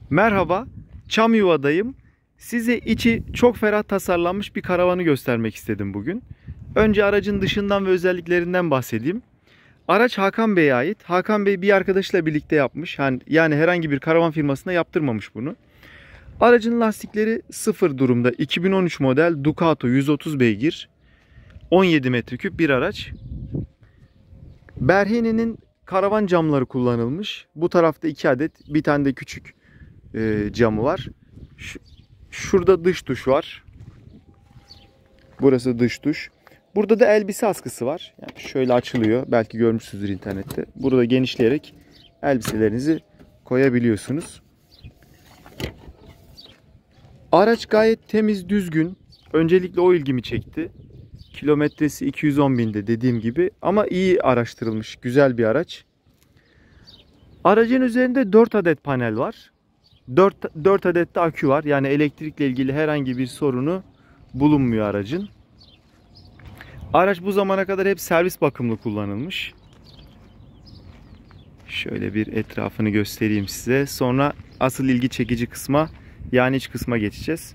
Merhaba, Çamyuva'dayım. Size içi çok ferah tasarlanmış bir karavanı göstermek istedim bugün. Önce aracın dışından ve özelliklerinden bahsedeyim. Araç Hakan Bey'e ait. Hakan Bey bir arkadaşıyla birlikte yapmış. Yani herhangi bir karavan firmasına yaptırmamış bunu. Aracın lastikleri sıfır durumda. 2013 model Ducato 130 beygir. 17 metreküp bir araç. Berhene'nin karavan camları kullanılmış. Bu tarafta 2 adet, bir tane de küçük camı var. Şurada dış duş var. Burası dış duş. Burada da elbise askısı var. Yani şöyle açılıyor. Belki görmüşsünüzdür internette. Burada genişleyerek elbiselerinizi koyabiliyorsunuz. Araç gayet temiz, düzgün. Öncelikle o ilgimi çekti. Kilometresi 210 binde dediğim gibi. Ama iyi araştırılmış. Güzel bir araç. Aracın üzerinde 4 adet panel var. 4 adet de akü var. Yani elektrikle ilgili herhangi bir sorunu bulunmuyor aracın. Araç bu zamana kadar hep servis bakımlı kullanılmış. Şöyle bir etrafını göstereyim size. Sonra asıl ilgi çekici kısma, yani iç kısma geçeceğiz.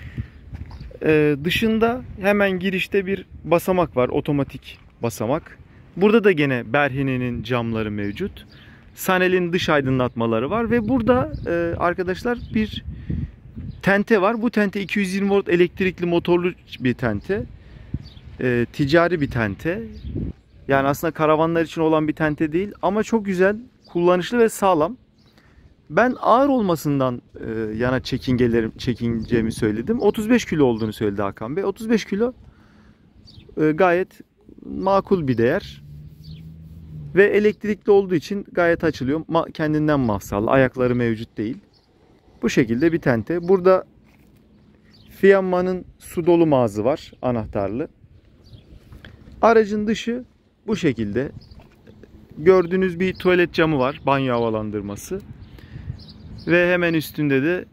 Dışında hemen girişte bir basamak var. Otomatik basamak. Burada da gene Berhene'nin camları mevcut. Sanel'in dış aydınlatmaları var ve burada arkadaşlar bir tente var. Bu tente 220 volt elektrikli motorlu bir tente. Ticari bir tente. Yani aslında karavanlar için olan bir tente değil ama çok güzel, kullanışlı ve sağlam. Ben ağır olmasından yana çekineceğimi söyledim. 35 kilo olduğunu söyledi Hakan Bey. 35 kilo gayet makul bir değer. Ve elektrikli olduğu için gayet açılıyor. Kendinden mafsallı. Ayakları mevcut değil. Bu şekilde bir tente. Burada Fiamma'nın su dolu mağazı var. Anahtarlı. Aracın dışı bu şekilde. Gördüğünüz bir tuvalet camı var. Banyo havalandırması. Ve hemen üstünde de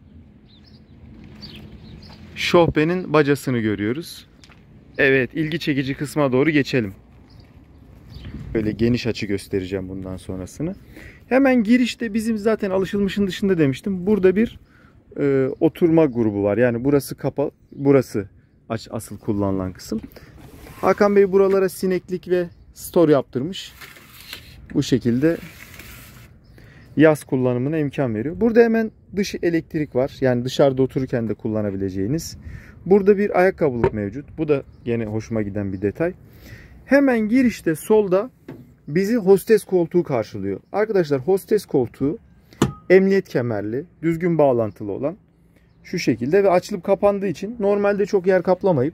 şofbenin bacasını görüyoruz. Evet, ilgi çekici kısma doğru geçelim. Böyle geniş açı göstereceğim bundan sonrasını. Hemen girişte bizim zaten alışılmışın dışında demiştim. Burada bir oturma grubu var. Yani burası kapalı, burası asıl kullanılan kısım. Hakan Bey buralara sineklik ve store yaptırmış. Bu şekilde yaz kullanımına imkan veriyor. Burada hemen dış elektrik var. Yani dışarıda otururken de kullanabileceğiniz. Burada bir ayakkabılık mevcut. Bu da yine hoşuma giden bir detay. Hemen girişte solda bizi hostes koltuğu karşılıyor. Arkadaşlar hostes koltuğu emniyet kemerli, düzgün bağlantılı olan şu şekilde ve açılıp kapandığı için normalde çok yer kaplamayıp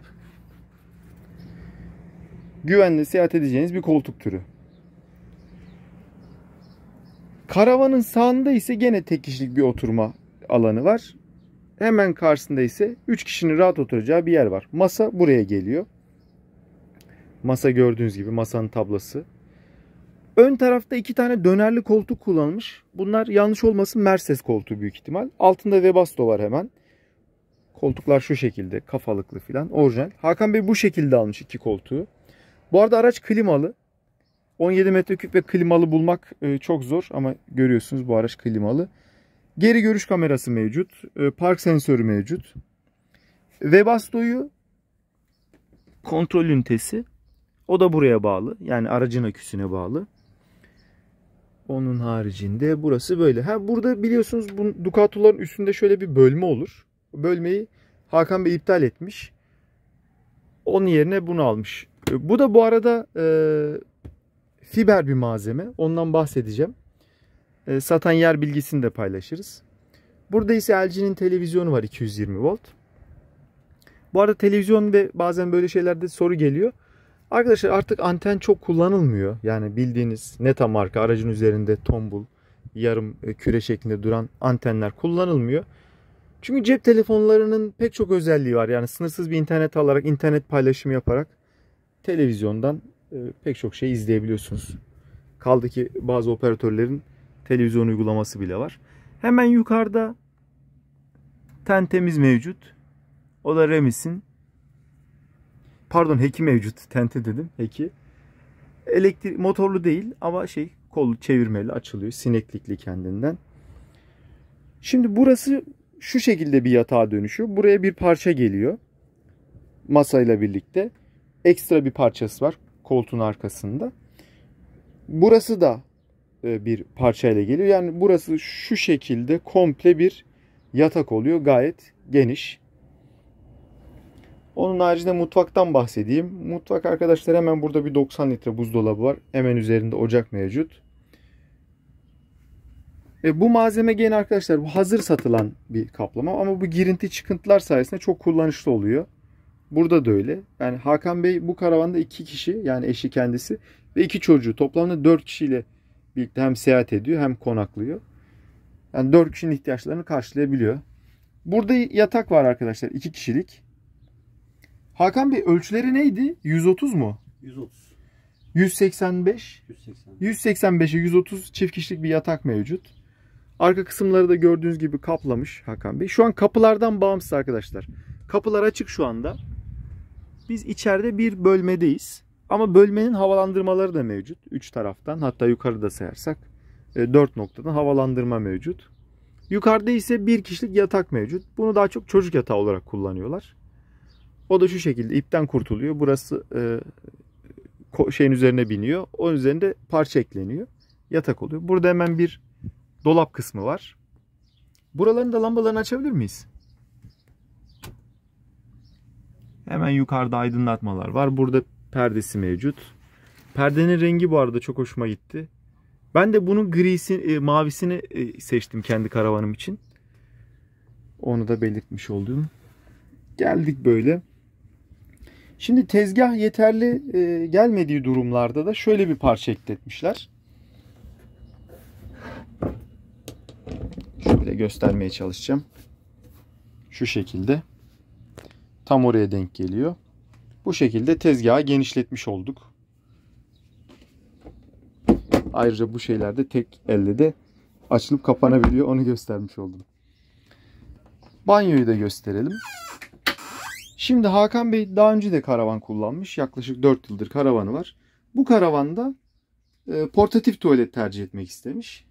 güvenli seyahat edeceğiniz bir koltuk türü. Karavanın sağında ise gene tek kişilik bir oturma alanı var. Hemen karşısında ise 3 kişinin rahat oturacağı bir yer var. Masa buraya geliyor. Masa gördüğünüz gibi masanın tablası. Ön tarafta 2 tane dönerli koltuk kullanılmış. Bunlar yanlış olmasın Mercedes koltuğu büyük ihtimal. Altında Webasto var hemen. Koltuklar şu şekilde kafalıklı falan orijinal. Hakan Bey bu şekilde almış 2 koltuğu. Bu arada araç klimalı. 17 metreküp ve klimalı bulmak çok zor ama görüyorsunuz bu araç klimalı. Geri görüş kamerası mevcut. Park sensörü mevcut. Webasto'yu kontrol ünitesi. O da buraya bağlı. Yani aracın aküsüne bağlı. Onun haricinde burası böyle. Burada biliyorsunuz bu Ducato'ların üstünde şöyle bir bölme olur. Bölmeyi Hakan Bey iptal etmiş. Onun yerine bunu almış. Bu da bu arada fiber bir malzeme. Ondan bahsedeceğim. Satan yer bilgisini de paylaşırız. Burada ise LG'nin televizyonu var 220 volt. Bu arada televizyon ve bazen böyle şeylerde soru geliyor. Arkadaşlar artık anten çok kullanılmıyor. Yani bildiğiniz Neta marka aracın üzerinde tombul, yarım küre şeklinde duran antenler kullanılmıyor. Çünkü cep telefonlarının pek çok özelliği var. Yani sınırsız bir internet alarak, internet paylaşımı yaparak televizyondan pek çok şey izleyebiliyorsunuz. Kaldı ki bazı operatörlerin televizyon uygulaması bile var. Hemen yukarıda tentemiz mevcut. O da Remis'in. Pardon, Heki mevcut. Tente dedim. Heki. Elektrik motorlu değil ama kolu çevirmeli açılıyor. Sineklikli kendinden. Şimdi burası şu şekilde bir yatağa dönüşüyor. Buraya bir parça geliyor. Masayla birlikte. Ekstra bir parçası var koltuğun arkasında. Burası da bir parçayla geliyor. Yani burası şu şekilde komple bir yatak oluyor. Gayet geniş. Onun haricinde mutfaktan bahsedeyim. Mutfak arkadaşlar, hemen burada bir 90 litre buzdolabı var. Hemen üzerinde ocak mevcut. Bu malzeme gene arkadaşlar bu hazır satılan bir kaplama ama bu girinti çıkıntılar sayesinde çok kullanışlı oluyor. Burada da öyle. Yani Hakan Bey bu karavanda 2 kişi, yani eşi kendisi ve 2 çocuğu, toplamda 4 kişiyle birlikte hem seyahat ediyor hem konaklıyor. Yani 4 kişinin ihtiyaçlarını karşılayabiliyor. Burada yatak var arkadaşlar, 2 kişilik. Hakan Bey ölçüleri neydi? 130 mu? 130. 185. 185'e 130 çift kişilik bir yatak mevcut. Arka kısımları da gördüğünüz gibi kaplamış Hakan Bey. Şu an kapılardan bağımsız arkadaşlar. Kapılar açık şu anda. Biz içeride bir bölmedeyiz. Ama bölmenin havalandırmaları da mevcut. 3 taraftan, hatta yukarıda sayarsak 4 noktadan havalandırma mevcut. Yukarıda ise bir kişilik yatak mevcut. Bunu daha çok çocuk yatağı olarak kullanıyorlar. O da şu şekilde ipten kurtuluyor. Burası şeyin üzerine biniyor. Onun üzerinde parça ekleniyor. Yatak oluyor. Burada hemen bir dolap kısmı var. Buraların da lambalarını açabilir miyiz? Hemen yukarıda aydınlatmalar var. Burada perdesi mevcut. Perdenin rengi bu arada çok hoşuma gitti. Ben de bunun mavisini seçtim kendi karavanım için. Onu da belirtmiş oldum. Geldik böyle. Şimdi tezgah yeterli gelmediği durumlarda da şöyle bir parça ekletmişler. Şöyle göstermeye çalışacağım. Şu şekilde. Tam oraya denk geliyor. Bu şekilde tezgahı genişletmiş olduk. Ayrıca bu şeyler de tek elle de açılıp kapanabiliyor. Onu göstermiş oldum. Banyoyu da gösterelim. Şimdi Hakan Bey daha önce de karavan kullanmış. Yaklaşık 4 yıldır karavanı var. Bu karavanda portatif tuvalet tercih etmek istemiş.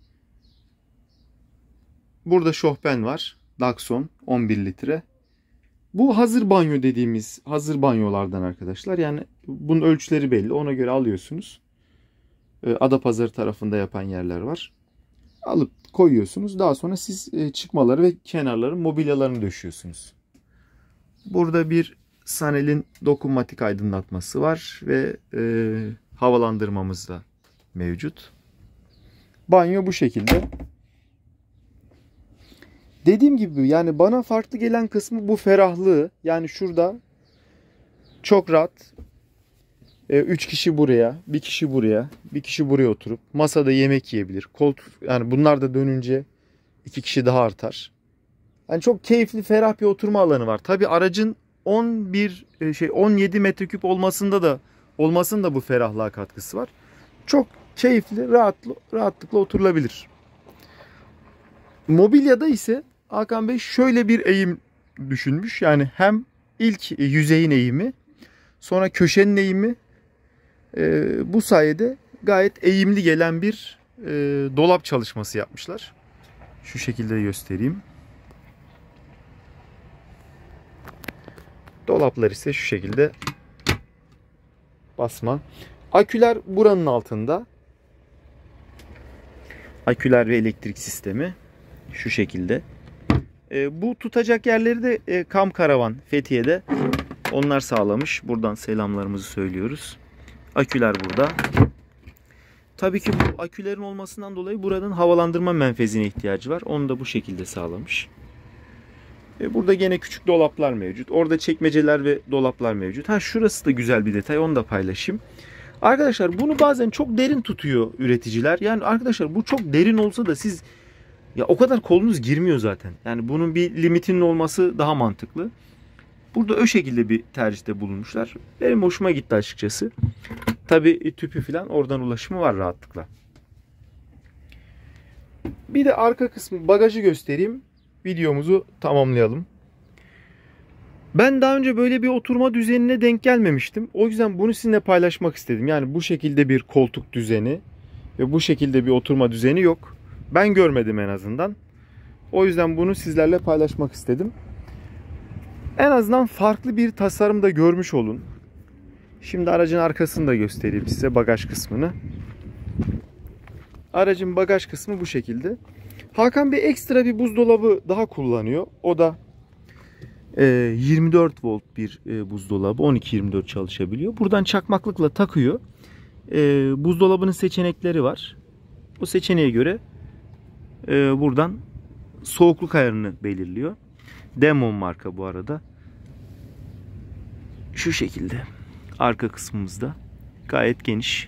Burada şofben var. Dakson 11 litre. Bu hazır banyo dediğimiz hazır banyolardan arkadaşlar. Yani bunun ölçüleri belli. Ona göre alıyorsunuz. Adapazarı tarafında yapan yerler var. Alıp koyuyorsunuz. Daha sonra siz çıkmaları ve kenarların mobilyalarını döşüyorsunuz. Burada bir Sanel'in dokunmatik aydınlatması var ve havalandırmamız da mevcut. Banyo bu şekilde. Dediğim gibi yani bana farklı gelen kısmı bu ferahlığı. Yani şurada çok rahat 3 kişi buraya, 1 kişi buraya, 1 kişi buraya oturup masada yemek yiyebilir. Koltuk, yani bunlar da dönünce 2 kişi daha artar. Yani çok keyifli, ferah bir oturma alanı var. Tabii aracın 17 metreküp olmasının da bu ferahlığa katkısı var. Çok keyifli, rahatlıkla oturulabilir. Mobilyada ise Hakan Bey şöyle bir eğim düşünmüş. Yani hem ilk yüzeyin eğimi, sonra köşenin eğimi, bu sayede gayet eğimli gelen bir dolap çalışması yapmışlar. Şu şekilde göstereyim. Dolaplar ise şu şekilde basma. Aküler buranın altında. Aküler ve elektrik sistemi şu şekilde. Bu tutacak yerleri de Kam Karavan Fethiye'de onlar sağlamış. Buradan selamlarımızı söylüyoruz. Aküler burada. Tabii ki bu akülerin olmasından dolayı buranın havalandırma menfezine ihtiyacı var. Onu da bu şekilde sağlamış. Burada gene küçük dolaplar mevcut. Orada çekmeceler ve dolaplar mevcut. Şurası da güzel bir detay. Onu da paylaşayım. Arkadaşlar bunu bazen çok derin tutuyor üreticiler. Yani arkadaşlar bu çok derin olsa da siz ya o kadar kolunuz girmiyor zaten. Yani bunun bir limitinin olması daha mantıklı. Burada o şekilde bir tercihte bulunmuşlar. Benim hoşuma gitti açıkçası. Tabii tüpü falan oradan ulaşımı var rahatlıkla. Bir de arka kısmı bagajı göstereyim. Videomuzu tamamlayalım. Ben daha önce böyle bir oturma düzenine denk gelmemiştim. O yüzden bunu sizinle paylaşmak istedim. Yani bu şekilde bir koltuk düzeni ve bu şekilde bir oturma düzeni yok. Ben görmedim en azından. O yüzden bunu sizlerle paylaşmak istedim. En azından farklı bir tasarım da görmüş olun. Şimdi aracın arkasını da göstereyim size, bagaj kısmını. Aracın bagaj kısmı bu şekilde. Hakan Bey ekstra bir buzdolabı daha kullanıyor. O da 24 volt bir buzdolabı. 12-24 çalışabiliyor. Buradan çakmaklıkla takıyor. Buzdolabının seçenekleri var. O seçeneğe göre buradan soğukluk ayarını belirliyor. Demon marka bu arada. Şu şekilde. Arka kısmımızda gayet geniş.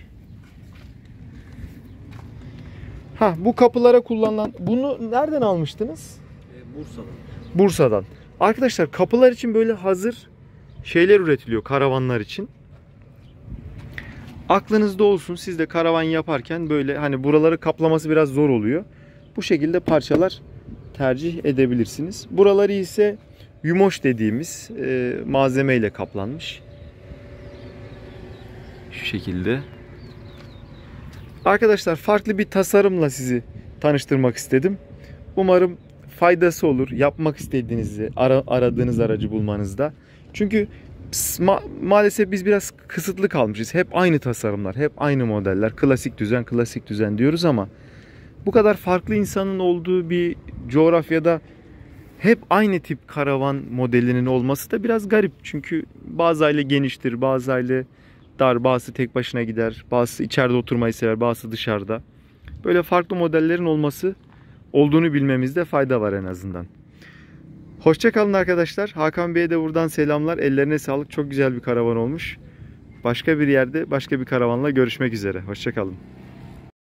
Bu kapılara kullanılan, bunu nereden almıştınız? Bursa'dan. Bursa'dan. Arkadaşlar kapılar için böyle hazır şeyler üretiliyor, karavanlar için. Aklınızda olsun, siz de karavan yaparken böyle hani buraları kaplaması biraz zor oluyor. Bu şekilde parçalar tercih edebilirsiniz. Buraları ise yumoş dediğimiz malzemeyle kaplanmış. Şu şekilde. Arkadaşlar farklı bir tasarımla sizi tanıştırmak istedim. Umarım faydası olur. Yapmak istediğinizi, aradığınız aracı bulmanızda. Çünkü maalesef biz biraz kısıtlı kalmışız. Hep aynı tasarımlar, hep aynı modeller. Klasik düzen, klasik düzen diyoruz ama bu kadar farklı insanın olduğu bir coğrafyada hep aynı tip karavan modelinin olması da biraz garip. Çünkü bazı aile geniştir, bazı aile dar, bazısı tek başına gider, bazısı içeride oturmayı sever, bazısı dışarıda. Böyle farklı modellerin olduğunu bilmemizde fayda var en azından. Hoşça kalın arkadaşlar. Hakan Bey'e de buradan selamlar. Ellerine sağlık. Çok güzel bir karavan olmuş. Başka bir yerde, başka bir karavanla görüşmek üzere. Hoşça kalın.